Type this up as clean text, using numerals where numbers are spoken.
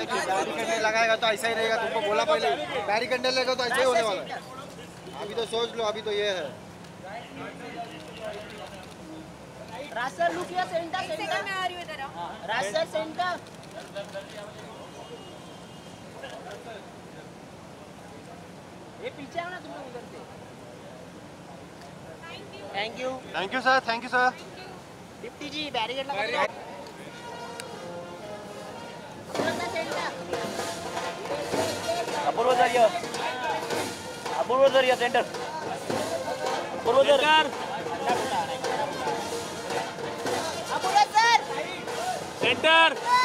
Barricade नहीं लगाएगा तो ऐसा ही रहेगा। तुमको बोला पहले, बैरिकेड नहीं लेगा तो ऐसा ही होने वाला है। अभी तो सोच लो, अभी तो ये है। रास्टर लुक या सेंटर सेंटर में आ रही है तेरा। रास्टर सेंटर। ये पीछे आओ ना तुम लोग उधर से। Thank you. Thank you sir, thank you sir. Deputy ji barricade लगा दो। Apurva sir, Apurva sir, centre. Apurva sir, Apurva sir centre.